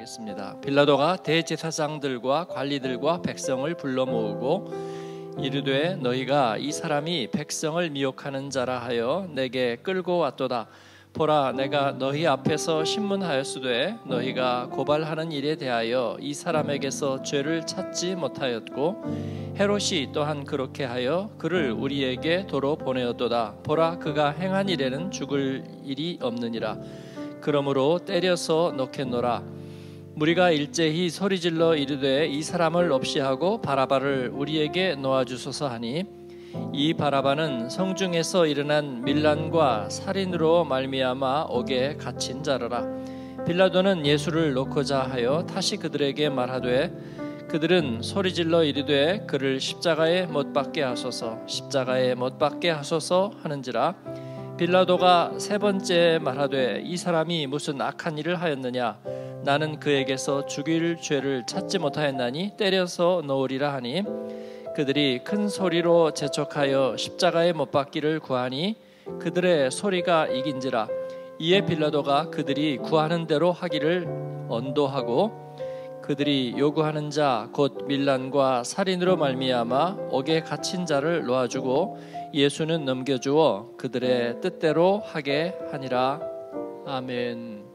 하겠습니다. 빌라도가 대제사장들과 관리들과 백성을 불러 모으고 이르되 너희가 이 사람이 백성을 미혹하는 자라 하여 내게 끌고 왔도다. 보라, 내가 너희 앞에서 신문하였으되 너희가 고발하는 일에 대하여 이 사람에게서 죄를 찾지 못하였고 헤롯이 또한 그렇게 하여 그를 우리에게 도로 보내었도다. 보라, 그가 행한 일에는 죽을 일이 없느니라. 그러므로 때려서 놓겠노라. 무리가 일제히 소리질러 이르되 이 사람을 없이 하고 바라바를 우리에게 놓아주소서 하니 이 바라바는 성중에서 일어난 밀란과 살인으로 말미암아 옥에 갇힌 자라라. 빌라도는 예수를 놓고자 하여 다시 그들에게 말하되 그들은 소리질러 이르되 그를 십자가에 못 박게 하소서, 십자가에 못 박게 하소서 하는지라. 빌라도가 세 번째 말하되 이 사람이 무슨 악한 일을 하였느냐? 나는 그에게서 죽일 죄를 찾지 못하였나니 때려서 놓으리라 하니 그들이 큰 소리로 재촉하여 십자가에 못 박기를 구하니 그들의 소리가 이긴지라. 이에 빌라도가 그들이 구하는 대로 하기를 언도하고 그들이 요구하는 자 곧 밀란과 살인으로 말미암아 옥에 갇힌 자를 놓아주고 예수는 넘겨주어 그들의 뜻대로 하게 하니라. 아멘.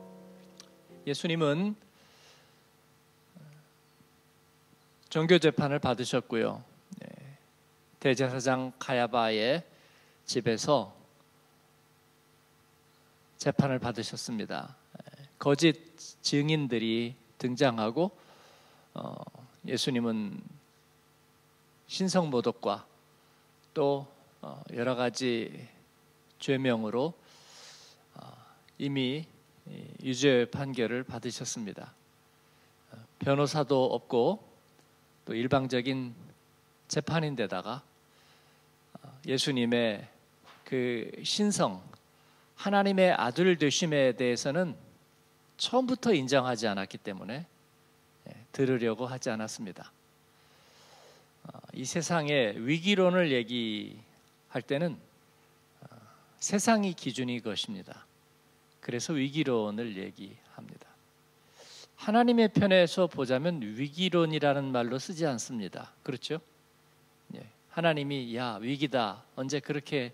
예수님은 종교재판을 받으셨고요. 대제사장 가야바의 집에서 재판을 받으셨습니다. 거짓 증인들이 등장하고 예수님은 신성모독과 또 여러 가지 죄명으로 이미 유죄 판결을 받으셨습니다. 변호사도 없고 또 일방적인 재판인데다가 예수님의 그 신성, 하나님의 아들 되심에 대해서는 처음부터 인정하지 않았기 때문에 들으려고 하지 않았습니다. 이 세상의 위기론을 얘기할 때는 세상이 기준이 것입니다. 그래서 위기론을 얘기합니다. 하나님의 편에서 보자면 위기론이라는 말로 쓰지 않습니다. 그렇죠? 하나님이 야 위기다 언제 그렇게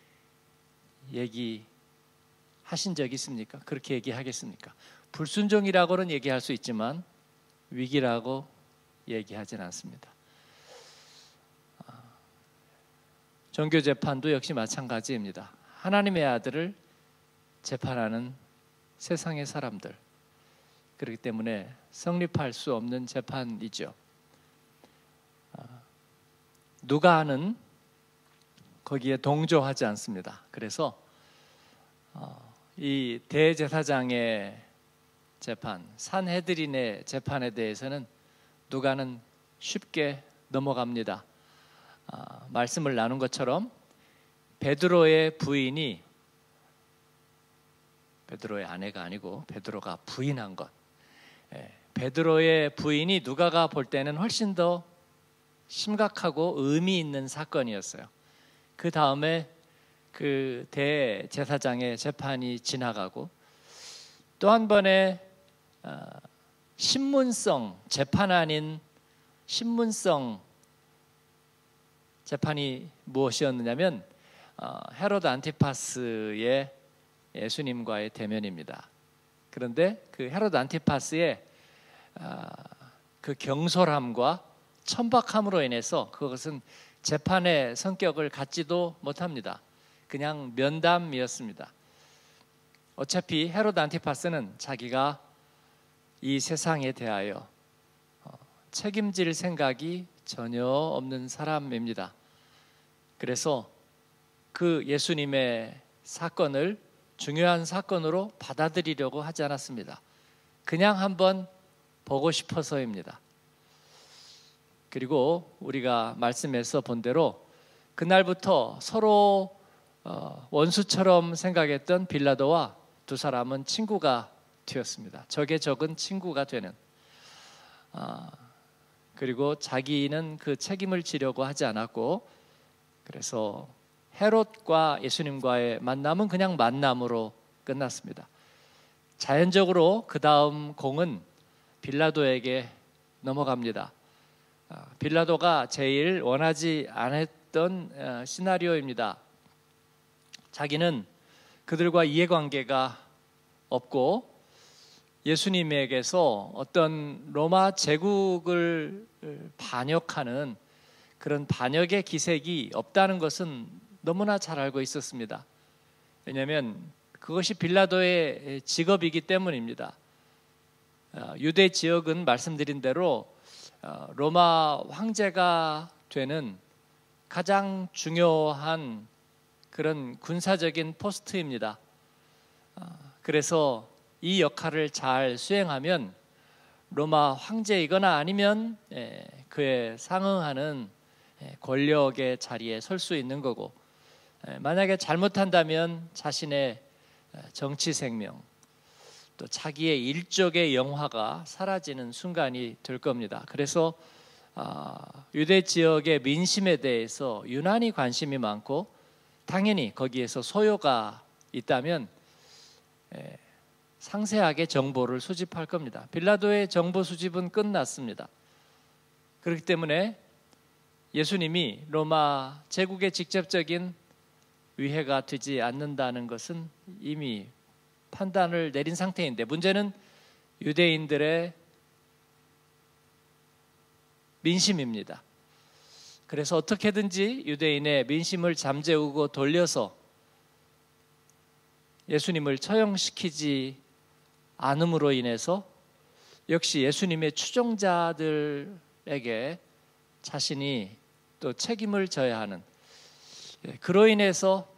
얘기하신 적이 있습니까? 그렇게 얘기하겠습니까? 불순종이라고는 얘기할 수 있지만 위기라고 얘기하진 않습니다. 종교재판도 역시 마찬가지입니다. 하나님의 아들을 재판하는 세상의 사람들, 그렇기 때문에 성립할 수 없는 재판이죠. 누가는 거기에 동조하지 않습니다. 그래서 이 대제사장의 재판, 산헤드린의 재판에 대해서는 누가는 쉽게 넘어갑니다. 말씀을 나눈 것처럼 베드로의 부인이, 베드로의 아내가 아니고 베드로가 부인한 것, 베드로의 부인이 누가가 볼 때는 훨씬 더 심각하고 의미 있는 사건이었어요. 그 다음에 그 대제사장의 재판이 지나가고 또 한 번의 신문성 재판 아닌 신문성 재판이 무엇이었느냐면 헤로드 안티파스의 예수님과의 대면입니다. 그런데 그 헤로드 안티파스의 그 경솔함과 천박함으로 인해서 그것은 재판의 성격을 갖지도 못합니다. 그냥 면담이었습니다. 어차피 헤로드 안티파스는 자기가 이 세상에 대하여 책임질 생각이 전혀 없는 사람입니다. 그래서 그 예수님의 사건을 중요한 사건으로 받아들이려고 하지 않았습니다. 그냥 한번 보고 싶어서입니다. 그리고 우리가 말씀에서 본 대로 그날부터 서로 원수처럼 생각했던 빌라도와 두 사람은 친구가 되었습니다. 적의 적은 친구가 되는. 그리고 자기는 그 책임을 지려고 하지 않았고, 그래서 헤롯과 예수님과의 만남은 그냥 만남으로 끝났습니다. 자연적으로 그 다음 공은 빌라도에게 넘어갑니다. 빌라도가 제일 원하지 않았던 시나리오입니다. 자기는 그들과 이해관계가 없고 예수님에게서 어떤 로마 제국을 반역하는 그런 반역의 기색이 없다는 것은 너무나 잘 알고 있었습니다. 왜냐하면 그것이 빌라도의 직업이기 때문입니다. 유대 지역은 말씀드린 대로 로마 황제가 되는 가장 중요한 그런 군사적인 포스트입니다. 그래서 이 역할을 잘 수행하면 로마 황제이거나 아니면 그에 상응하는 권력의 자리에 설 수 있는 거고, 만약에 잘못한다면 자신의 정치 생명, 또 자기의 일족의 영화가 사라지는 순간이 될 겁니다. 그래서 유대 지역의 민심에 대해서 유난히 관심이 많고, 당연히 거기에서 소요가 있다면 상세하게 정보를 수집할 겁니다. 빌라도의 정보 수집은 끝났습니다. 그렇기 때문에 예수님이 로마 제국의 직접적인 위해가 되지 않는다는 것은 이미 판단을 내린 상태인데, 문제는 유대인들의 민심입니다. 그래서 어떻게든지 유대인의 민심을 잠재우고 돌려서 예수님을 처형시키지 않음으로 인해서 역시 예수님의 추종자들에게 자신이 또 책임을 져야 하는, 그로 인해서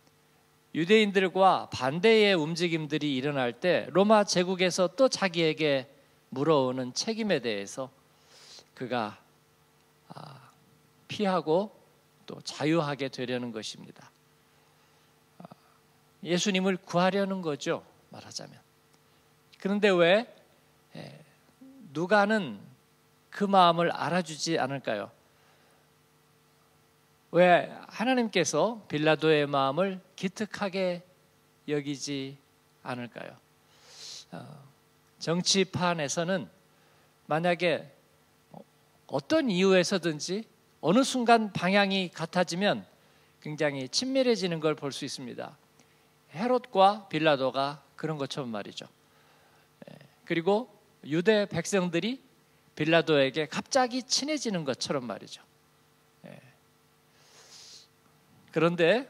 유대인들과 반대의 움직임들이 일어날 때 로마 제국에서 또 자기에게 물어오는 책임에 대해서 그가 피하고 또 자유하게 되려는 것입니다. 예수님을 구하려는 거죠, 말하자면. 그런데 왜 누가는 그 마음을 알아주지 않을까요? 왜 하나님께서 빌라도의 마음을 기특하게 여기지 않을까요? 정치판에서는 만약에 어떤 이유에서든지 어느 순간 방향이 같아지면 굉장히 친밀해지는 걸 볼 수 있습니다. 헤롯과 빌라도가 그런 것처럼 말이죠. 그리고 유대 백성들이 빌라도에게 갑자기 친해지는 것처럼 말이죠. 그런데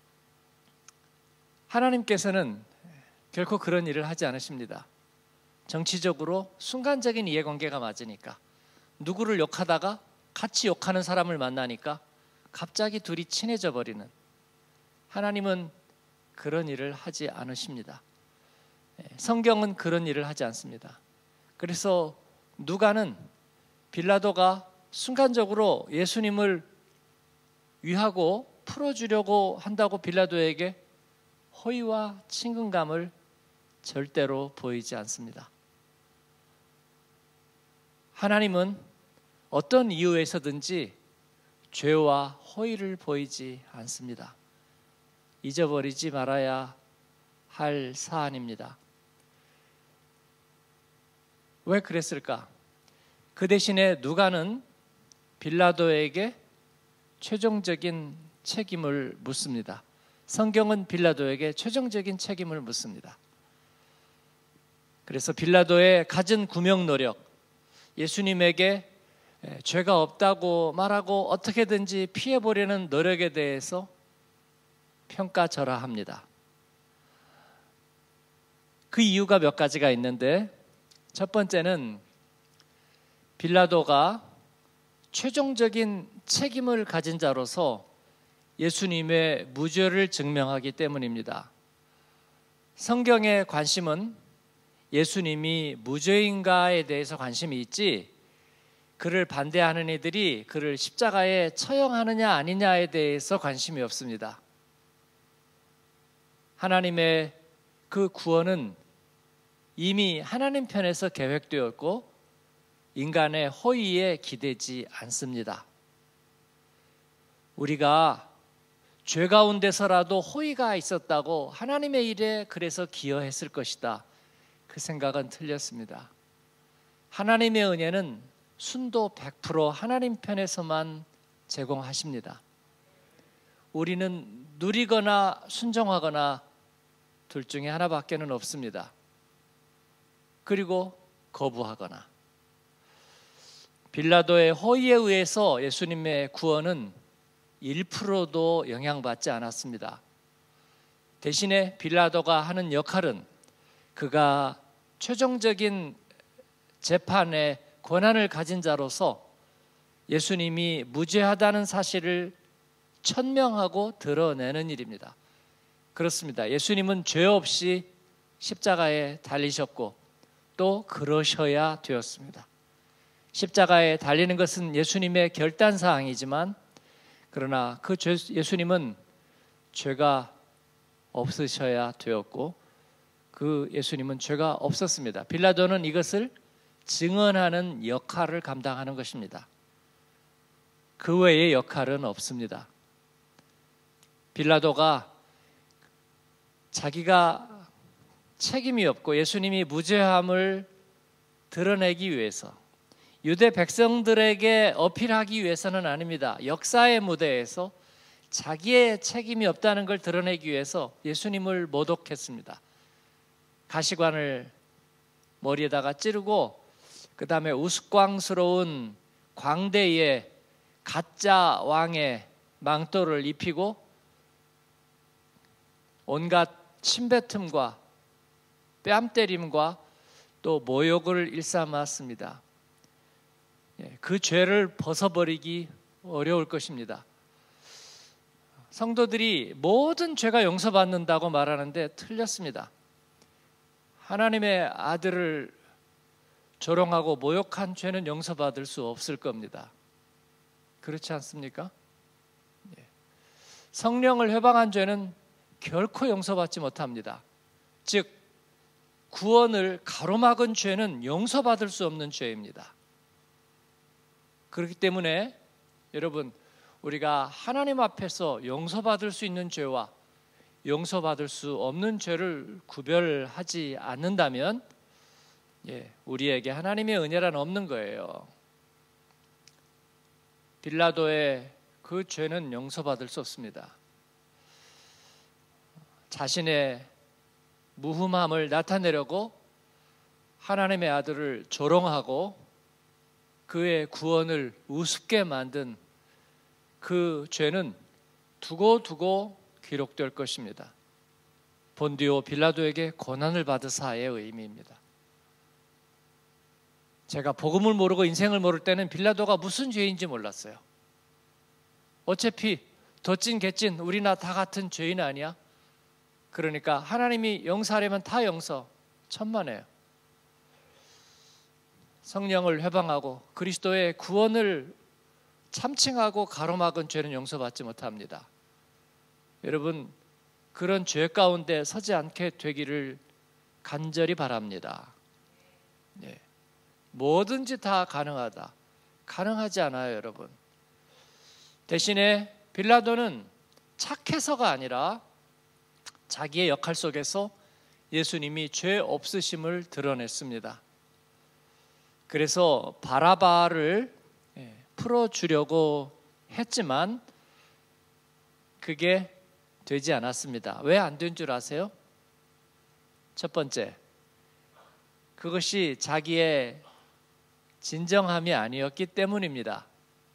하나님께서는 결코 그런 일을 하지 않으십니다. 정치적으로 순간적인 이해관계가 맞으니까, 누구를 욕하다가 같이 욕하는 사람을 만나니까 갑자기 둘이 친해져 버리는, 하나님은 그런 일을 하지 않으십니다. 성경은 그런 일을 하지 않습니다. 그래서 누가는 빌라도가 순간적으로 예수님을 위하고 풀어주려고 한다고 빌라도에게 호의와 친근감을 절대로 보이지 않습니다. 하나님은 어떤 이유에서든지 죄와 호의를 보이지 않습니다. 잊어버리지 말아야 할 사안입니다. 왜 그랬을까? 그 대신에 누가는 빌라도에게 최종적인 책임을 묻습니다. 성경은 빌라도에게 최종적인 책임을 묻습니다. 그래서 빌라도의 갖은 구명 노력, 예수님에게 죄가 없다고 말하고 어떻게든지 피해보려는 노력에 대해서 평가절하합니다. 그 이유가 몇 가지가 있는데, 첫 번째는 빌라도가 최종적인 책임을 가진 자로서 예수님의 무죄를 증명하기 때문입니다. 성경의 관심은 예수님이 무죄인가에 대해서 관심이 있지, 그를 반대하는 이들이 그를 십자가에 처형하느냐 아니냐에 대해서 관심이 없습니다. 하나님의 그 구원은 이미 하나님 편에서 계획되었고 인간의 호의에 기대지 않습니다. 우리가 죄 가운데서라도 호의가 있었다고 하나님의 일에 그래서 기여했을 것이다, 그 생각은 틀렸습니다. 하나님의 은혜는 순도 100% 하나님 편에서만 제공하십니다. 우리는 누리거나 순종하거나 둘 중에 하나밖에는 없습니다. 그리고 거부하거나. 빌라도의 호의에 의해서 예수님의 구원은 1%도 영향받지 않았습니다. 대신에 빌라도가 하는 역할은 그가 최종적인 재판의 권한을 가진 자로서 예수님이 무죄하다는 사실을 천명하고 드러내는 일입니다. 그렇습니다. 예수님은 죄 없이 십자가에 달리셨고 또 그러셔야 되었습니다. 십자가에 달리는 것은 예수님의 결단사항이지만 그러나 그 예수님은 죄가 없으셔야 되었고 그 예수님은 죄가 없었습니다. 빌라도는 이것을 증언하는 역할을 감당하는 것입니다. 그 외의 역할은 없습니다. 빌라도가 자기가 책임이 없고 예수님이 무죄함을 드러내기 위해서 유대 백성들에게 어필하기 위해서는 아닙니다. 역사의 무대에서 자기의 책임이 없다는 걸 드러내기 위해서 예수님을 모독했습니다. 가시관을 머리에다가 찌르고 그 다음에 우스꽝스러운 광대의 가짜 왕의 망토를 입히고 온갖 침뱉음과 뺨때림과 또 모욕을 일삼았습니다. 그 죄를 벗어버리기 어려울 것입니다. 성도들이 모든 죄가 용서받는다고 말하는데 틀렸습니다. 하나님의 아들을 조롱하고 모욕한 죄는 용서받을 수 없을 겁니다. 그렇지 않습니까? 성령을 회방한 죄는 결코 용서받지 못합니다. 즉 구원을 가로막은 죄는 용서받을 수 없는 죄입니다. 그렇기 때문에 여러분 우리가 하나님 앞에서 용서받을 수 있는 죄와 용서받을 수 없는 죄를 구별하지 않는다면 우리에게 하나님의 은혜란 없는 거예요. 빌라도의 그 죄는 용서받을 수 없습니다. 자신의 무흠함을 나타내려고 하나님의 아들을 조롱하고 그의 구원을 우습게 만든 그 죄는 두고두고 기록될 것입니다. 본디오 빌라도에게 고난을 받으사의 의미입니다. 제가 복음을 모르고 인생을 모를 때는 빌라도가 무슨 죄인지 몰랐어요. 어차피 덧진 개찐 우리나 다 같은 죄인 아니야? 그러니까 하나님이 용서하려면 다 용서, 천만에요. 성령을 회방하고 그리스도의 구원을 참칭하고 가로막은 죄는 용서받지 못합니다. 여러분 그런 죄 가운데 서지 않게 되기를 간절히 바랍니다. 뭐든지 다 가능하다. 가능하지 않아요, 여러분. 대신에 빌라도는 착해서가 아니라 자기의 역할 속에서 예수님이 죄 없으심을 드러냈습니다. 그래서 바라바를 풀어주려고 했지만 그게 되지 않았습니다. 왜 안 된 줄 아세요? 첫 번째, 그것이 자기의 진정함이 아니었기 때문입니다.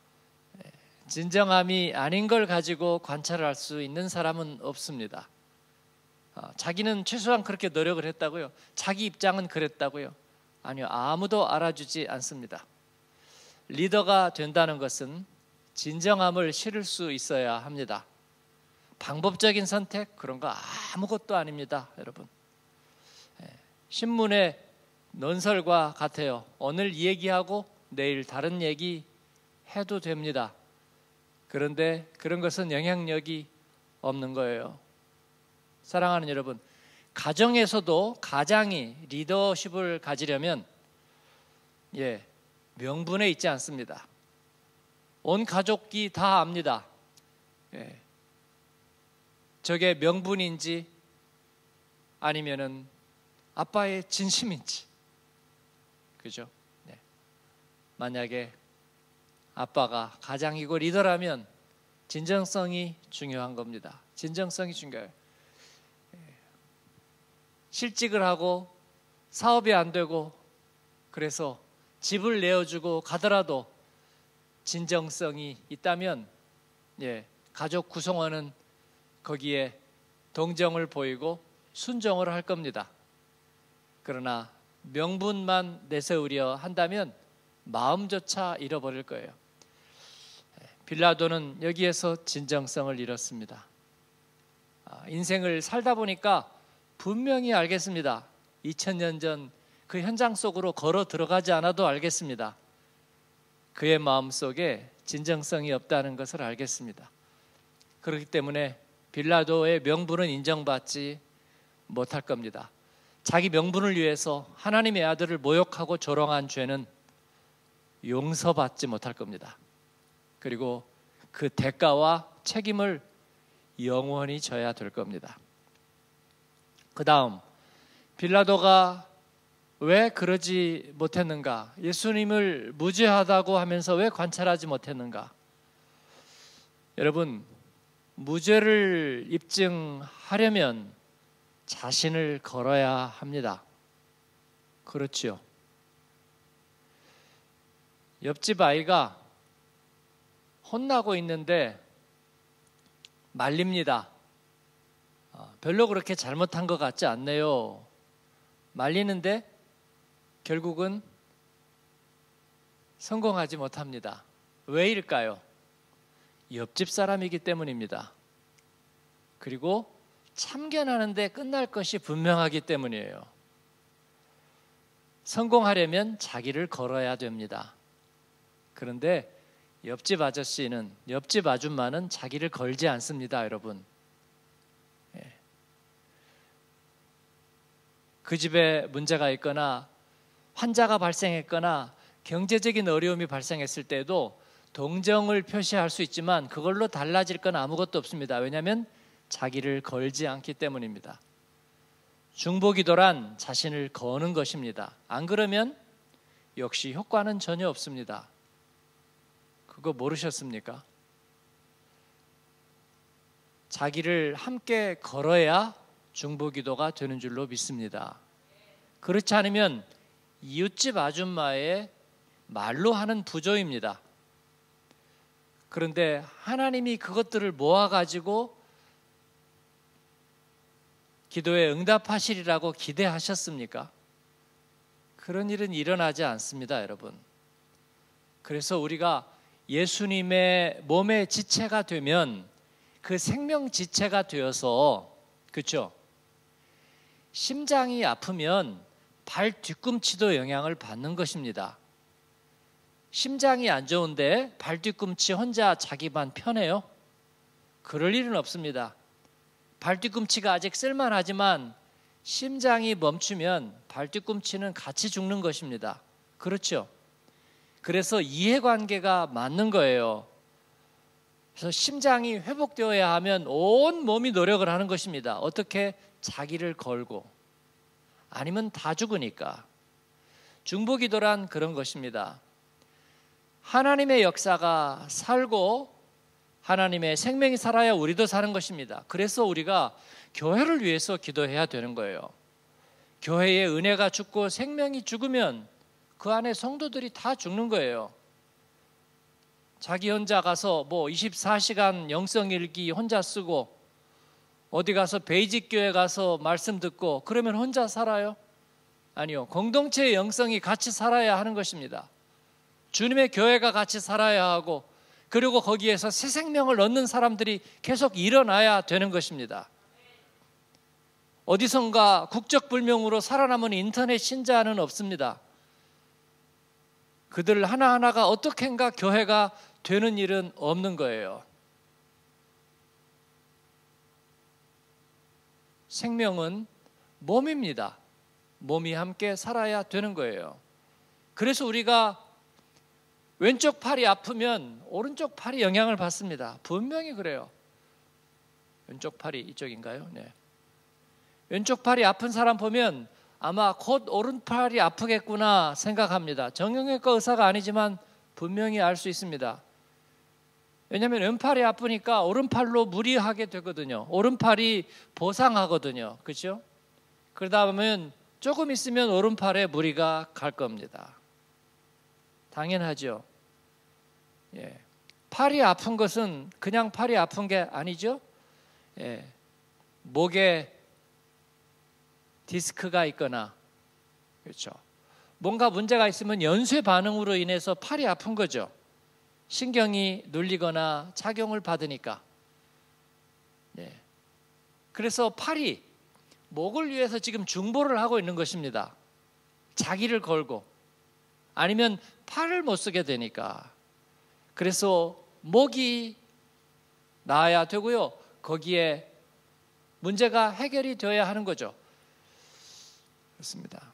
진정함이 아닌 걸 가지고 관찰할 수 있는 사람은 없습니다. 자기는 최소한 그렇게 노력을 했다고요? 자기 입장은 그랬다고요? 아니요, 아무도 알아주지 않습니다. 리더가 된다는 것은 진정함을 실을 수 있어야 합니다. 방법적인 선택 그런 거 아무것도 아닙니다, 여러분. 신문의 논설과 같아요. 오늘 이 얘기하고 내일 다른 얘기 해도 됩니다. 그런데 그런 것은 영향력이 없는 거예요. 사랑하는 여러분, 가정에서도 가장이 리더십을 가지려면 명분에 있지 않습니다. 온 가족이 다 압니다. 저게 명분인지 아니면은 아빠의 진심인지. 그죠? 네. 만약에 아빠가 가장이고 리더라면 진정성이 중요한 겁니다. 진정성이 중요해요. 실직을 하고 사업이 안 되고 그래서 집을 내어주고 가더라도 진정성이 있다면 가족 구성원은 거기에 동정을 보이고 순종을 할 겁니다. 그러나 명분만 내세우려 한다면 마음조차 잃어버릴 거예요. 빌라도는 여기에서 진정성을 잃었습니다. 인생을 살다 보니까 분명히 알겠습니다. 2000년 전 그 현장 속으로 걸어 들어가지 않아도 알겠습니다. 그의 마음속에 진정성이 없다는 것을 알겠습니다. 그렇기 때문에 빌라도의 명분은 인정받지 못할 겁니다. 자기 명분을 위해서 하나님의 아들을 모욕하고 조롱한 죄는 용서받지 못할 겁니다. 그리고 그 대가와 책임을 영원히 져야 될 겁니다. 그 다음 빌라도가 왜 그러지 못했는가? 예수님을 무죄하다고 하면서 왜 관찰하지 못했는가? 여러분, 무죄를 입증하려면 자신을 걸어야 합니다. 그렇지요. 옆집 아이가 혼나고 있는데 말립니다. 별로 그렇게 잘못한 것 같지 않네요. 말리는데 결국은 성공하지 못합니다. 왜일까요? 옆집 사람이기 때문입니다. 그리고 참견하는데 끝날 것이 분명하기 때문이에요. 성공하려면 자기를 걸어야 됩니다. 그런데 옆집 아저씨는, 옆집 아줌마는 자기를 걸지 않습니다, 여러분. 그 집에 문제가 있거나 환자가 발생했거나 경제적인 어려움이 발생했을 때도 동정을 표시할 수 있지만 그걸로 달라질 건 아무것도 없습니다. 왜냐하면 자기를 걸지 않기 때문입니다. 중보기도란 자신을 거는 것입니다. 안 그러면 역시 효과는 전혀 없습니다. 그거 모르셨습니까? 자기를 함께 걸어야 중보기도가 되는 줄로 믿습니다. 그렇지 않으면 이웃집 아줌마의 말로 하는 부조입니다. 그런데 하나님이 그것들을 모아가지고 기도에 응답하시리라고 기대하셨습니까? 그런 일은 일어나지 않습니다, 여러분. 그래서 우리가 예수님의 몸의 지체가 되면 그 생명 지체가 되어서, 그렇죠? 심장이 아프면 발 뒤꿈치도 영향을 받는 것입니다. 심장이 안 좋은데 발 뒤꿈치 혼자 자기만 편해요? 그럴 일은 없습니다. 발 뒤꿈치가 아직 쓸만하지만 심장이 멈추면 발 뒤꿈치는 같이 죽는 것입니다. 그렇죠? 그래서 이해관계가 맞는 거예요. 그래서 심장이 회복되어야 하면 온 몸이 노력을 하는 것입니다. 어떻게? 자기를 걸고. 아니면 다 죽으니까. 중보기도란 그런 것입니다. 하나님의 역사가 살고 하나님의 생명이 살아야 우리도 사는 것입니다. 그래서 우리가 교회를 위해서 기도해야 되는 거예요. 교회의 은혜가 죽고 생명이 죽으면 그 안에 성도들이 다 죽는 거예요. 자기 혼자 가서 24시간 영성일기 혼자 쓰고 어디 가서 베이직 교회 가서 말씀 듣고 그러면 혼자 살아요? 아니요. 공동체의 영성이 같이 살아야 하는 것입니다. 주님의 교회가 같이 살아야 하고 그리고 거기에서 새 생명을 얻는 사람들이 계속 일어나야 되는 것입니다. 어디선가 국적불명으로 살아남은 인터넷 신자는 없습니다. 그들 하나하나가 어떻게인가 교회가 되는 일은 없는 거예요. 생명은 몸입니다. 몸이 함께 살아야 되는 거예요. 그래서 우리가 왼쪽 팔이 아프면 오른쪽 팔이 영향을 받습니다. 분명히 그래요. 왼쪽 팔이 이쪽인가요? 네. 왼쪽 팔이 아픈 사람 보면 아마 곧 오른팔이 아프겠구나 생각합니다. 정형외과 의사가 아니지만 분명히 알 수 있습니다. 왜냐하면 왼팔이 아프니까 오른팔로 무리하게 되거든요. 오른팔이 보상하거든요. 그렇죠? 그러다 보면 조금 있으면 오른팔에 무리가 갈 겁니다. 당연하죠. 예. 팔이 아픈 것은 그냥 팔이 아픈 게 아니죠. 예. 목에 디스크가 있거나, 그렇죠. 뭔가 문제가 있으면 연쇄 반응으로 인해서 팔이 아픈 거죠. 신경이 눌리거나 작용을 받으니까. 예. 그래서 팔이 목을 위해서 지금 중보를 하고 있는 것입니다. 자기를 걸고, 아니면 팔을 못 쓰게 되니까. 그래서 목이 나아야 되고요. 거기에 문제가 해결이 되어야 하는 거죠. 그렇습니다.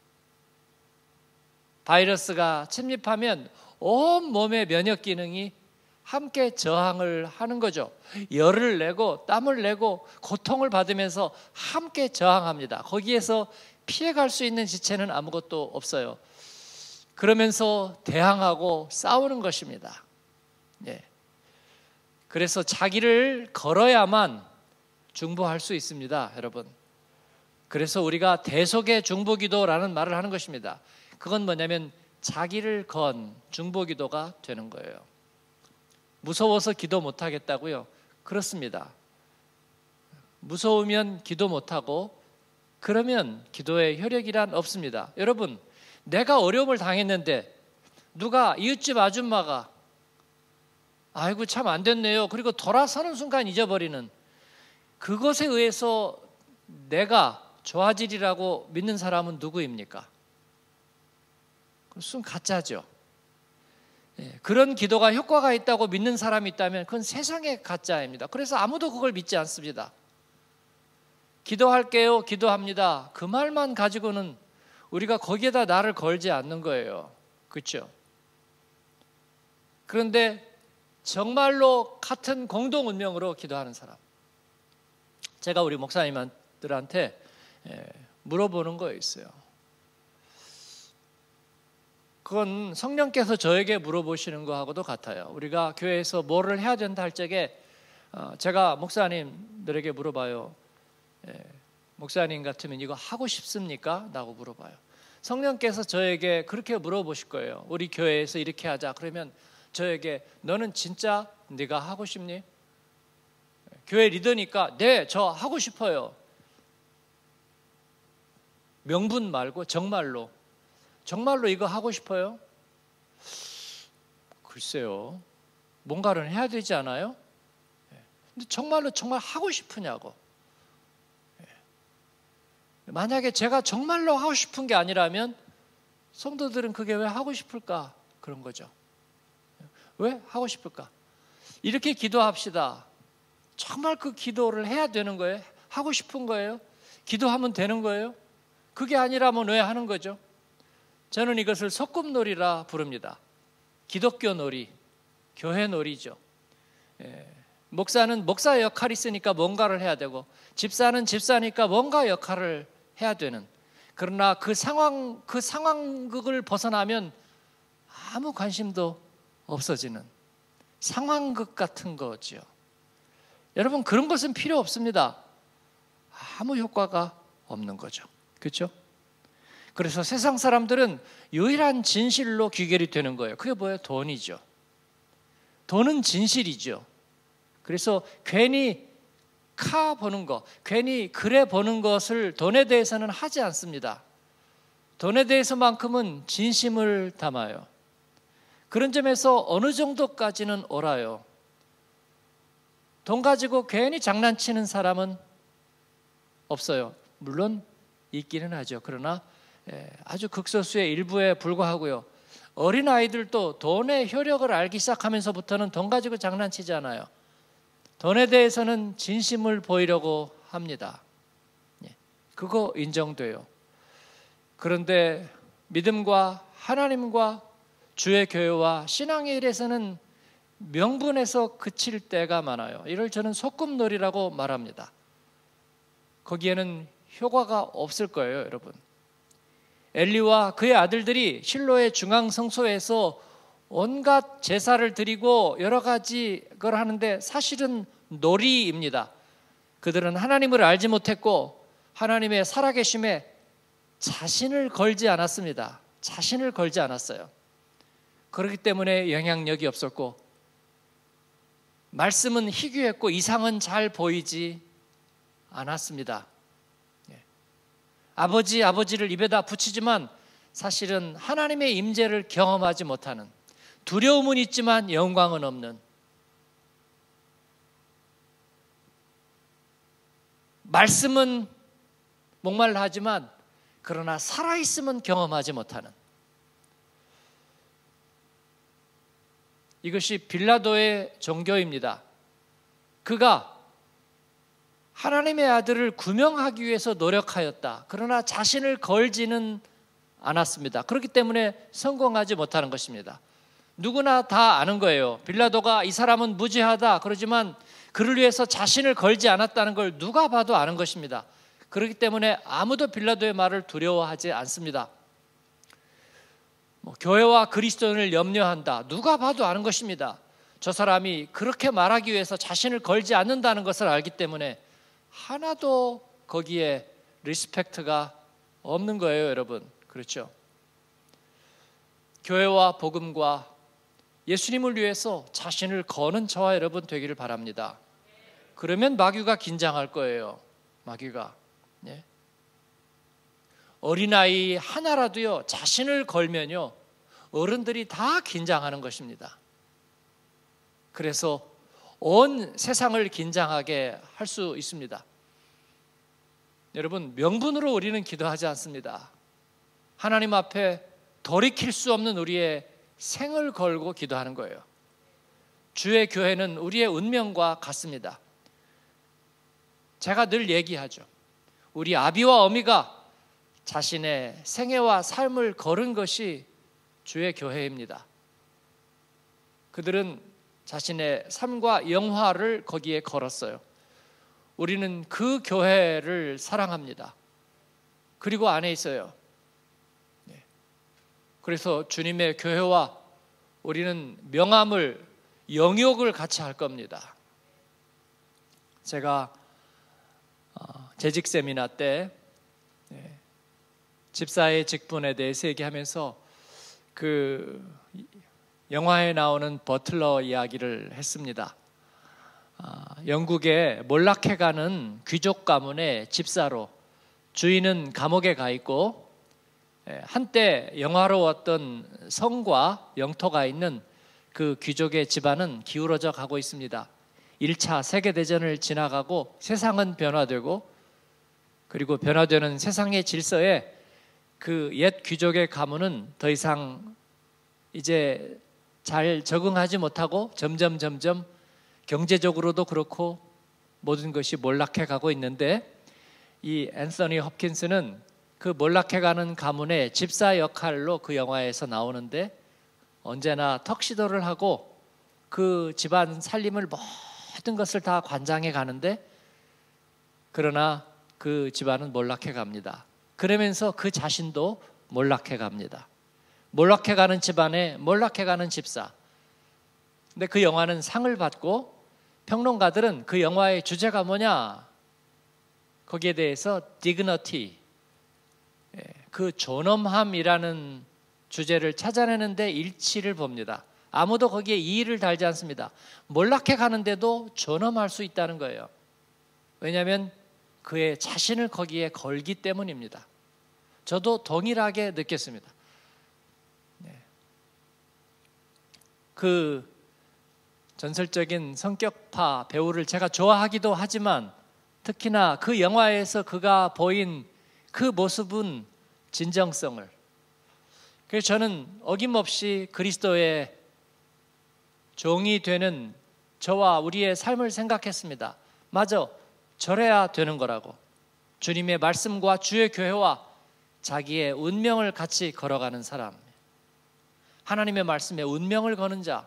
바이러스가 침입하면 온 몸의 면역 기능이 함께 저항을 하는 거죠. 열을 내고 땀을 내고 고통을 받으면서 함께 저항합니다. 거기에서 피해갈 수 있는 지체는 아무것도 없어요. 그러면서 대항하고 싸우는 것입니다. 예. 그래서 자기를 걸어야만 중보할 수 있습니다, 여러분. 그래서 우리가 대속의 중보기도라는 말을 하는 것입니다. 그건 뭐냐면 자기를 건 중보기도가 되는 거예요. 무서워서 기도 못하겠다고요? 그렇습니다. 무서우면 기도 못하고 그러면 기도의 효력이란 없습니다. 여러분, 내가 어려움을 당했는데 누가 이웃집 아줌마가 아이고 참 안 됐네요. 그리고 돌아서는 순간 잊어버리는 그것에 의해서 내가 좋아지리라고 믿는 사람은 누구입니까? 그것은 가짜죠. 그런 기도가 효과가 있다고 믿는 사람이 있다면 그건 세상의 가짜입니다. 그래서 아무도 그걸 믿지 않습니다. 기도할게요, 기도합니다. 그 말만 가지고는 우리가 거기에다 나를 걸지 않는 거예요. 그렇죠? 그런데 정말로 같은 공동 운명으로 기도하는 사람, 제가 우리 목사님들한테 물어보는 거 있어요. 그건 성령께서 저에게 물어보시는 거하고도 같아요. 우리가 교회에서 뭐를 해야 된다 할 적에 제가 목사님들에게 물어봐요. 목사님 같으면 이거 하고 싶습니까? 라고 물어봐요. 성령께서 저에게 그렇게 물어보실 거예요. 우리 교회에서 이렇게 하자. 그러면 저에게 너는 진짜 네가 하고 싶니? 교회 리더니까 네, 저 하고 싶어요. 명분 말고 정말로 이거 하고 싶어요? 글쎄요. 뭔가를 해야 되지 않아요? 근데 정말로 정말 하고 싶으냐고. 만약에 제가 정말로 하고 싶은 게 아니라면 성도들은 그게 왜 하고 싶을까? 그런 거죠. 왜 하고 싶을까? 이렇게 기도합시다. 정말 그 기도를 해야 되는 거예요? 하고 싶은 거예요? 기도하면 되는 거예요? 그게 아니라면 왜 하는 거죠? 저는 이것을 소꿉놀이라 부릅니다. 기독교 놀이, 교회 놀이죠. 목사는 목사 역할이 있으니까 뭔가를 해야 되고, 집사는 집사니까 뭔가 역할을 해야 되는, 그러나 그 상황극을 벗어나면 아무 관심도 없어지는 상황극 같은 거죠. 여러분, 그런 것은 필요 없습니다. 아무 효과가 없는 거죠. 그렇죠? 그래서 세상 사람들은 유일한 진실로 귀결이 되는 거예요. 그게 뭐예요? 돈이죠. 돈은 진실이죠. 그래서 괜히 카 보는 거, 괜히 그래 보는 것을 돈에 대해서는 하지 않습니다. 돈에 대해서만큼은 진심을 담아요. 그런 점에서 어느 정도까지는 옳아요. 돈 가지고 괜히 장난치는 사람은 없어요. 물론 있기는 하죠. 그러나 아주 극소수의 일부에 불과하고요. 어린아이들도 돈의 효력을 알기 시작하면서부터는 돈 가지고 장난치잖아요. 돈에 대해서는 진심을 보이려고 합니다. 그거 인정돼요. 그런데 믿음과 하나님과 주의 교회와 신앙의 일에서는 명분에서 그칠 때가 많아요. 이를 저는 소꿉놀이라고 말합니다. 거기에는 효과가 없을 거예요, 여러분. 엘리와 그의 아들들이 실로의 중앙 성소에서 온갖 제사를 드리고 여러 가지 걸 하는데 사실은 놀이입니다. 그들은 하나님을 알지 못했고 하나님의 살아계심에 자신을 걸지 않았습니다. 자신을 걸지 않았어요. 그렇기 때문에 영향력이 없었고 말씀은 희귀했고 이상은 잘 보이지 않았습니다. 아버지를 입에다 붙이지만 사실은 하나님의 임재를 경험하지 못하는, 두려움은 있지만 영광은 없는, 말씀은 목말라 하지만 그러나 살아있음은 경험하지 못하는, 이것이 빌라도의 종교입니다. 그가 하나님의 아들을 구명하기 위해서 노력하였다. 그러나 자신을 걸지는 않았습니다. 그렇기 때문에 성공하지 못하는 것입니다. 누구나 다 아는 거예요. 빌라도가 이 사람은 무죄하다 그러지만 그를 위해서 자신을 걸지 않았다는 걸 누가 봐도 아는 것입니다. 그렇기 때문에 아무도 빌라도의 말을 두려워하지 않습니다. 교회와 그리스도인을 염려한다. 누가 봐도 아는 것입니다. 저 사람이 그렇게 말하기 위해서 자신을 걸지 않는다는 것을 알기 때문에 하나도 거기에 리스펙트가 없는 거예요, 여러분. 그렇죠? 교회와 복음과 예수님을 위해서 자신을 거는 저와 여러분 되기를 바랍니다. 그러면 마귀가 긴장할 거예요. 마귀가. 네. 어린아이 하나라도요, 자신을 걸면요, 어른들이 다 긴장하는 것입니다. 그래서 온 세상을 긴장하게 할 수 있습니다. 여러분, 명분으로 우리는 기도하지 않습니다. 하나님 앞에 돌이킬 수 없는 우리의 생을 걸고 기도하는 거예요. 주의 교회는 우리의 운명과 같습니다. 제가 늘 얘기하죠. 우리 아비와 어미가 자신의 생애와 삶을 걸은 것이 주의 교회입니다. 그들은 자신의 삶과 영화를 거기에 걸었어요. 우리는 그 교회를 사랑합니다. 그리고 안에 있어요. 그래서 주님의 교회와 우리는 명함을, 영욕을 같이 할 겁니다. 제가 재직 세미나 때 집사의 직분에 대해서 얘기하면서 그 영화에 나오는 버틀러 이야기를 했습니다. 영국의 몰락해가는 귀족 가문의 집사로, 주인은 감옥에 가 있고 한때 영화로웠던 성과 영토가 있는 그 귀족의 집안은 기울어져 가고 있습니다. 1차 세계대전을 지나가고 세상은 변화되고, 그리고 변화되는 세상의 질서에 그 옛 귀족의 가문은 더 이상 이제 잘 적응하지 못하고 점점 경제적으로도 그렇고 모든 것이 몰락해 가고 있는데, 이 앤서니 홉킨스는 그 몰락해가는 가문의 집사 역할로 그 영화에서 나오는데, 언제나 턱시도를 하고 그 집안 살림을 모든 것을 다 관장해 가는데, 그러나 그 집안은 몰락해 갑니다. 그러면서 그 자신도 몰락해 갑니다. 몰락해 가는 집안에 몰락해 가는 집사. 근데 그 영화는 상을 받고, 평론가들은 그 영화의 주제가 뭐냐, 거기에 대해서 dignity, 그 존엄함이라는 주제를 찾아내는데 일치를 봅니다. 아무도 거기에 이의를 달지 않습니다. 몰락해 가는데도 존엄할 수 있다는 거예요. 왜냐하면 그의 자신을 거기에 걸기 때문입니다. 저도 동일하게 느꼈습니다. 그 전설적인 성격파 배우를 제가 좋아하기도 하지만, 특히나 그 영화에서 그가 보인 그 모습은 진정성을, 그래서 저는 어김없이 그리스도의 종이 되는 저와 우리의 삶을 생각했습니다. 맞아, 저래야 되는 거라고. 주님의 말씀과 주의 교회와 자기의 운명을 같이 걸어가는 사람, 하나님의 말씀에 운명을 거는 자,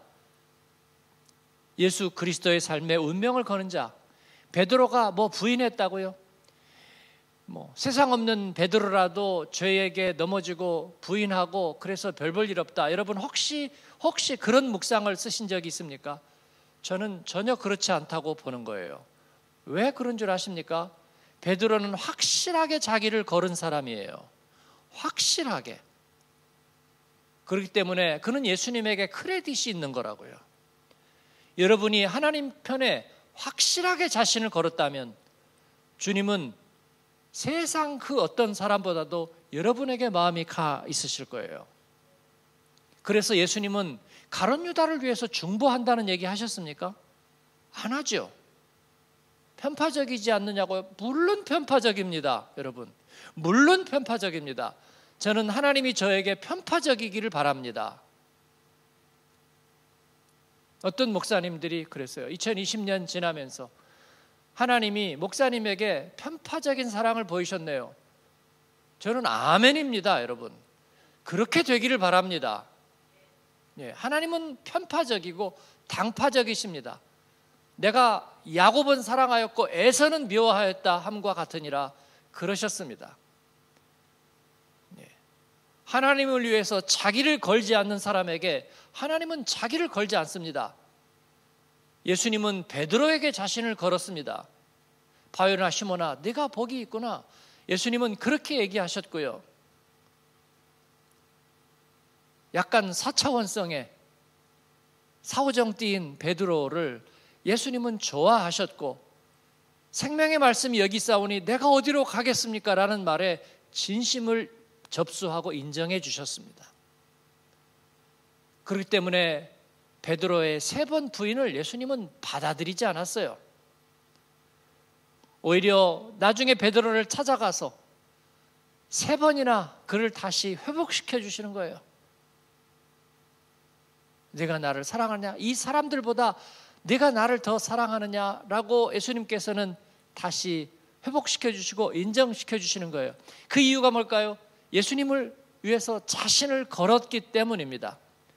예수 그리스도의 삶에 운명을 거는 자. 베드로가 뭐 부인했다고요? 세상 없는 베드로라도 죄에게 넘어지고 부인하고 그래서 별 볼 일 없다. 여러분 혹시 그런 묵상을 쓰신 적이 있습니까? 저는 전혀 그렇지 않다고 보는 거예요. 왜 그런 줄 아십니까? 베드로는 확실하게 자기를 걸은 사람이에요. 확실하게. 그렇기 때문에 그는 예수님에게 크레딧이 있는 거라고요. 여러분이 하나님 편에 확실하게 자신을 걸었다면 주님은 세상 그 어떤 사람보다도 여러분에게 마음이 가 있으실 거예요. 그래서 예수님은 가룟 유다를 위해서 중보한다는 얘기 하셨습니까? 안 하죠. 편파적이지 않느냐고요? 물론 편파적입니다, 여러분. 물론 편파적입니다. 저는 하나님이 저에게 편파적이기를 바랍니다. 어떤 목사님들이 그랬어요. 2020년 지나면서 하나님이 목사님에게 편파적인 사랑을 보이셨네요. 저는 아멘입니다, 여러분. 그렇게 되기를 바랍니다. 하나님은 편파적이고 당파적이십니다. 내가 야곱은 사랑하였고 에서는 미워하였다 함과 같으니라 그러셨습니다. 하나님을 위해서 자기를 걸지 않는 사람에게 하나님은 자기를 걸지 않습니다. 예수님은 베드로에게 자신을 걸었습니다. 바요나 시몬아, 네가 복이 있구나. 예수님은 그렇게 얘기하셨고요. 약간 사차원성의 사오정띠인 베드로를 예수님은 좋아하셨고 생명의 말씀이 여기 있사오니 내가 어디로 가겠습니까? 라는 말에 진심을 접수하고 인정해 주셨습니다. 그렇기 때문에 베드로의 3번 부인을 예수님은 받아들이지 않았어요. 오히려 나중에 베드로를 찾아가서 3번이나 그를 다시 회복시켜 주시는 거예요. 네가 나를 사랑하느냐? 이 사람들보다 네가 나를 더 사랑하느냐라고 예수님께서는 다시 회복시켜 주시고 인정시켜 주시는 거예요. 그 이유가 뭘까요? 예수님을 위해서 자신을 걸었기 때문입니다.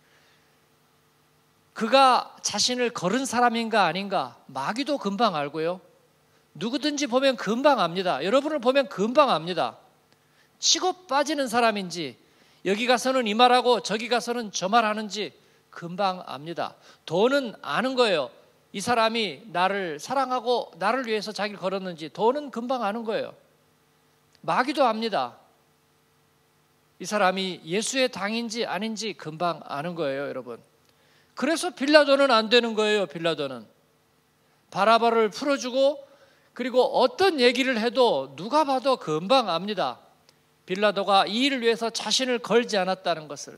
그가 자신을 걸은 사람인가 아닌가 마귀도 금방 알고요. 누구든지 보면 금방 압니다. 여러분을 보면 금방 압니다. 치고 빠지는 사람인지 여기 가서는 이 말하고 저기 가서는 저 말하는지 금방 압니다. 돈은 아는 거예요. 이 사람이 나를 사랑하고 나를 위해서 자기를 걸었는지 돈은 금방 아는 거예요. 마귀도 압니다. 이 사람이 예수의 당인지 아닌지 금방 아는 거예요, 여러분. 그래서 빌라도는 안 되는 거예요. 빌라도는 바라바를 풀어주고 그리고 어떤 얘기를 해도 누가 봐도 금방 압니다. 빌라도가 이 일을 위해서 자신을 걸지 않았다는 것을.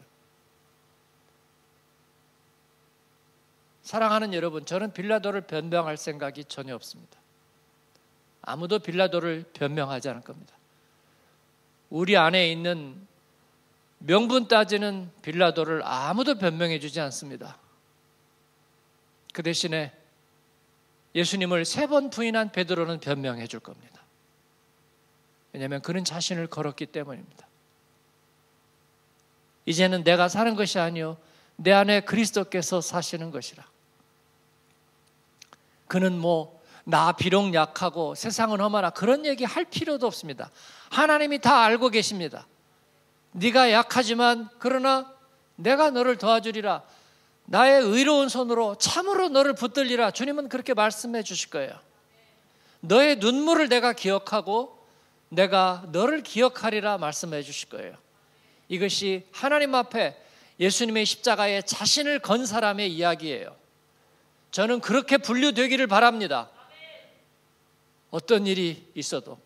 사랑하는 여러분, 저는 빌라도를 변명할 생각이 전혀 없습니다. 아무도 빌라도를 변명하지 않을 겁니다. 우리 안에 있는 명분 따지는 빌라도를 아무도 변명해 주지 않습니다. 그 대신에 예수님을 3번 부인한 베드로는 변명해 줄 겁니다. 왜냐하면 그는 자신을 걸었기 때문입니다. 이제는 내가 사는 것이 아니요 내 안에 그리스도께서 사시는 것이라. 그는 나 비록 약하고 세상은 험하나 그런 얘기 할 필요도 없습니다. 하나님이 다 알고 계십니다. 네가 약하지만 그러나 내가 너를 도와주리라. 나의 의로운 손으로 참으로 너를 붙들리라. 주님은 그렇게 말씀해 주실 거예요. 너의 눈물을 내가 기억하고 내가 너를 기억하리라 말씀해 주실 거예요. 이것이 하나님 앞에 예수님의 십자가에 자신을 건 사람의 이야기예요. 저는 그렇게 분류되기를 바랍니다. 어떤 일이 있어도.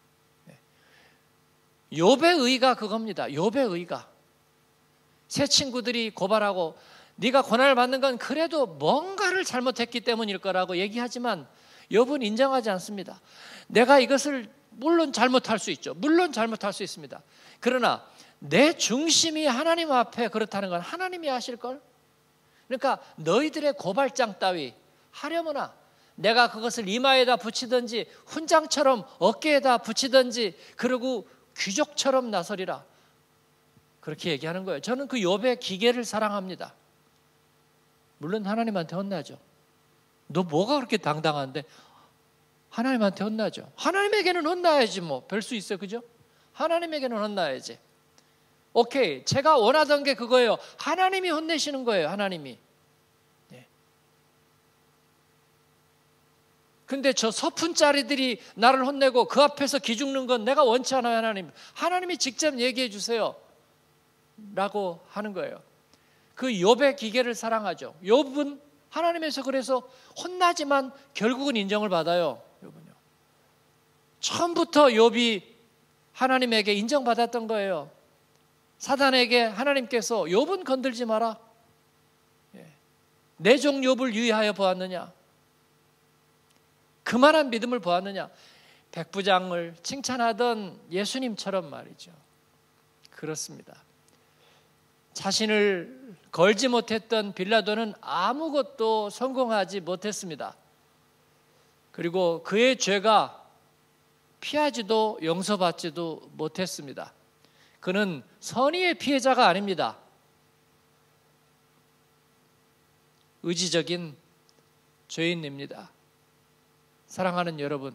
욥의 의가 그겁니다. 욥의 의가. 새 친구들이 고발하고 네가 고난을 받는 건 그래도 뭔가를 잘못했기 때문일 거라고 얘기하지만 욥은 인정하지 않습니다. 내가 이것을 물론 잘못할 수 있죠. 물론 잘못할 수 있습니다. 그러나 내 중심이 하나님 앞에 그렇다는 건 하나님이 아실걸? 그러니까 너희들의 고발장 따위 하려무나 내가 그것을 이마에다 붙이든지 훈장처럼 어깨에다 붙이든지 그러고 귀족처럼 나서리라. 그렇게 얘기하는 거예요. 저는 그 욥의 기계를 사랑합니다. 물론 하나님한테 혼나죠. 너 뭐가 그렇게 당당한데? 하나님한테 혼나죠. 하나님에게는 혼나야지 뭐. 별 수 있어요. 그죠? 하나님에게는 혼나야지. 오케이. 제가 원하던 게 그거예요. 하나님이 혼내시는 거예요. 하나님이. 네. 근데 저 서푼짜리들이 나를 혼내고 그 앞에서 기죽는 건 내가 원치 않아요. 하나님이 직접 얘기해 주세요 라고 하는 거예요. 그 욥의 기계를 사랑하죠. 욥은 하나님에서 그래서 혼나지만 결국은 인정을 받아요. 욥은요. 처음부터 욥이 하나님에게 인정받았던 거예요. 사단에게 하나님께서 욥은 건들지 마라. 내 종 욥을 유의하여 보았느냐. 그만한 믿음을 보았느냐. 백부장을 칭찬하던 예수님처럼 말이죠. 그렇습니다. 자신을 걸지 못했던 빌라도는 아무것도 성공하지 못했습니다. 그리고 그의 죄가 피하지도 용서받지도 못했습니다. 그는 선의의 피해자가 아닙니다. 의지적인 죄인입니다. 사랑하는 여러분,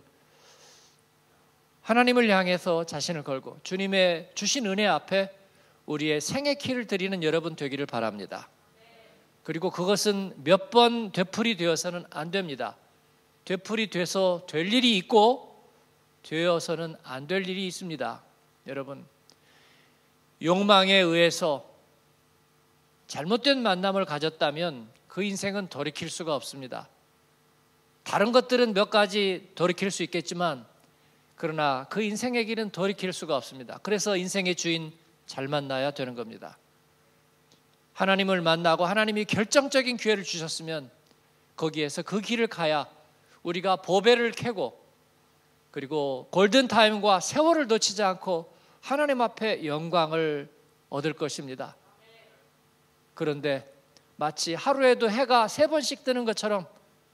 하나님을 향해서 자신을 걸고 주님의 주신 은혜 앞에 우리의 생의 키를 드리는 여러분 되기를 바랍니다. 그리고 그것은 몇 번 되풀이 되어서는 안 됩니다. 되풀이 돼서 될 일이 있고 되어서는 안 될 일이 있습니다. 여러분, 욕망에 의해서 잘못된 만남을 가졌다면 그 인생은 돌이킬 수가 없습니다. 다른 것들은 몇 가지 돌이킬 수 있겠지만 그러나 그 인생의 길은 돌이킬 수가 없습니다. 그래서 인생의 주인 잘 만나야 되는 겁니다. 하나님을 만나고 하나님이 결정적인 기회를 주셨으면 거기에서 그 길을 가야 우리가 보배를 캐고 그리고 골든타임과 세월을 놓치지 않고 하나님 앞에 영광을 얻을 것입니다. 그런데 마치 하루에도 해가 3번씩 뜨는 것처럼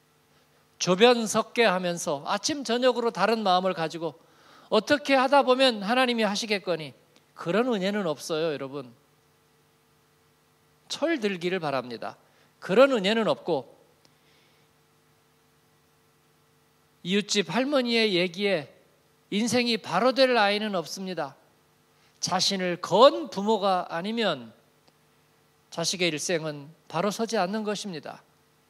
조변석계 하면서 아침 저녁으로 다른 마음을 가지고 어떻게 하다 보면 하나님이 하시겠거니 그런 은혜는 없어요. 여러분, 철 들기를 바랍니다. 그런 은혜는 없고 이웃집 할머니의 얘기에 인생이 바로 될 아이는 없습니다. 자신을 건 부모가 아니면 자식의 일생은 바로 서지 않는 것입니다.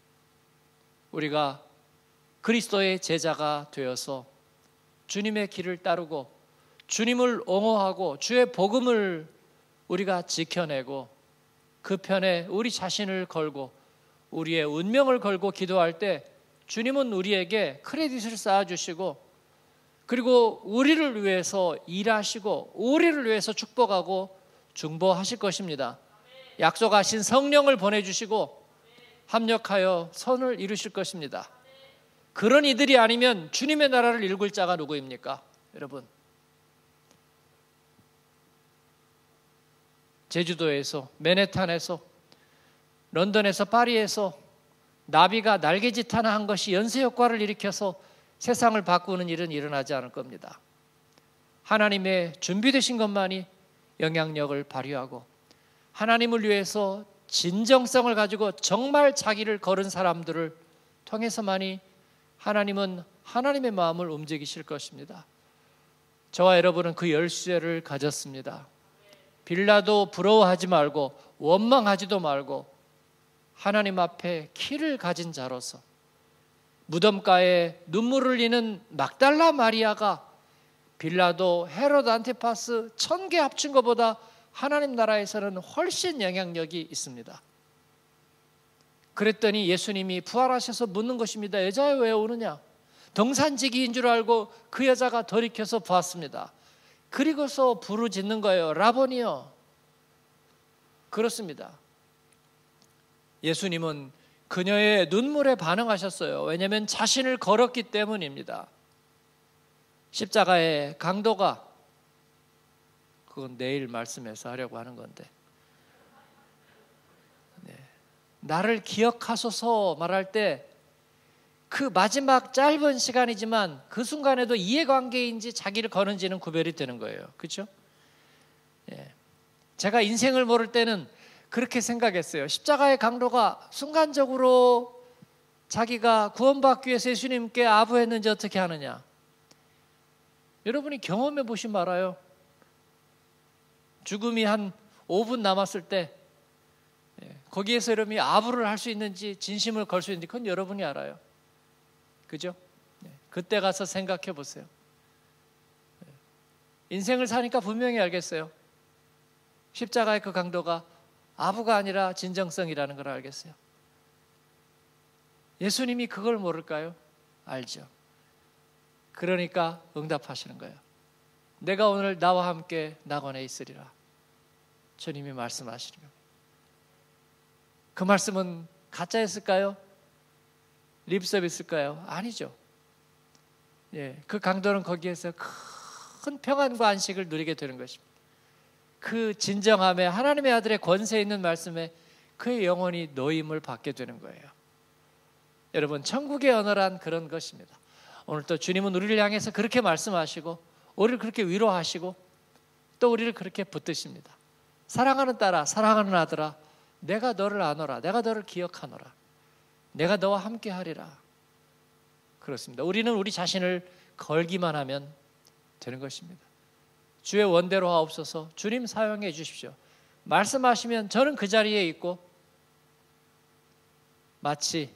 우리가 그리스도의 제자가 되어서 주님의 길을 따르고 주님을 옹호하고 주의 복음을 우리가 지켜내고 그 편에 우리 자신을 걸고 우리의 운명을 걸고 기도할 때 주님은 우리에게 크레딧을 쌓아주시고 그리고 우리를 위해서 일하시고 우리를 위해서 축복하고 중보하실 것입니다. 약속하신 성령을 보내주시고 합력하여 선을 이루실 것입니다. 그런 이들이 아니면 주님의 나라를 일굴 자가 누구입니까? 여러분, 제주도에서, 맨해탄에서, 런던에서, 파리에서 나비가 날개짓 하나 한 것이 연쇄 효과를 일으켜서 세상을 바꾸는 일은 일어나지 않을 겁니다. 하나님의 준비되신 것만이 영향력을 발휘하고 하나님을 위해서 진정성을 가지고 정말 자기를 걸은 사람들을 통해서만이 하나님은 하나님의 마음을 움직이실 것입니다. 저와 여러분은 그 열쇠를 가졌습니다. 빌라도 부러워하지 말고 원망하지도 말고 하나님 앞에 키를 가진 자로서 무덤가에 눈물을 흘리는 막달라 마리아가 빌라도, 헤롯 안티파스 1000개 합친 것보다 하나님 나라에서는 훨씬 영향력이 있습니다. 그랬더니 예수님이 부활하셔서 묻는 것입니다. 여자여 왜 오느냐? 동산지기인 줄 알고 그 여자가 돌이켜서 보았습니다. 그리고서 부르짖는 거예요. 라보니요. 그렇습니다. 예수님은 그녀의 눈물에 반응하셨어요. 왜냐하면 자신을 걸었기 때문입니다. 십자가의 강도가, 그건 내일 말씀에서 하려고 하는 건데, 나를 기억하소서 말할 때 그 마지막 짧은 시간이지만 그 순간에도 이해관계인지 자기를 거는지는 구별이 되는 거예요. 그렇죠? 제가 인생을 모를 때는 그렇게 생각했어요. 십자가의 강도가 순간적으로 자기가 구원받기 위해서 예수님께 아부했는지 어떻게 하느냐? 여러분이 경험해 보시면 알아요. 죽음이 한 5분 남았을 때 거기에서 여러분이 아부를 할 수 있는지 진심을 걸 수 있는지 그건 여러분이 알아요. 그죠? 그때 가서 생각해 보세요. 인생을 사니까 분명히 알겠어요. 십자가의 그 강도가 아부가 아니라 진정성이라는 걸 알겠어요. 예수님이 그걸 모를까요? 알죠. 그러니까 응답하시는 거예요. 내가 오늘 나와 함께 낙원에 있으리라. 주님이 말씀하시는 겁니다. 그 말씀은 가짜였을까요? 립서비스일까요? 아니죠. 그 강도는 거기에서 큰 평안과 안식을 누리게 되는 것입니다. 그 진정함에 하나님의 아들의 권세 있는 말씀에 그의 영혼이 노임을 받게 되는 거예요. 여러분, 천국의 언어란 그런 것입니다. 오늘 또 주님은 우리를 향해서 그렇게 말씀하시고 우리를 그렇게 위로하시고 또 우리를 그렇게 붙드십니다. 사랑하는 딸아, 사랑하는 아들아, 내가 너를 아노라. 내가 너를 기억하노라. 내가 너와 함께 하리라. 그렇습니다. 우리는 우리 자신을 걸기만 하면 되는 것입니다. 주의 원대로 하옵소서. 주님 사용해 주십시오. 말씀하시면 저는 그 자리에 있고 마치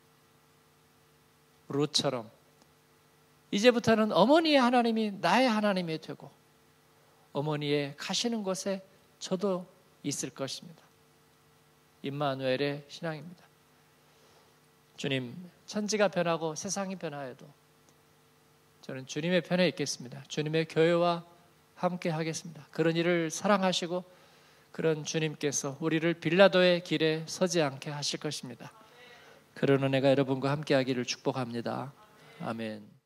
룻처럼 이제부터는 어머니의 하나님이 나의 하나님이 되고 어머니의 가시는 곳에 저도 있을 것입니다. 임마누엘의 신앙입니다. 주님, 천지가 변하고 세상이 변하여도 저는 주님의 편에 있겠습니다. 주님의 교회와 함께 하겠습니다. 그런 일을 사랑하시고 그런 주님께서 우리를 빌라도의 길에 서지 않게 하실 것입니다. 그런 은혜가 여러분과 함께 하기를 축복합니다. 아멘.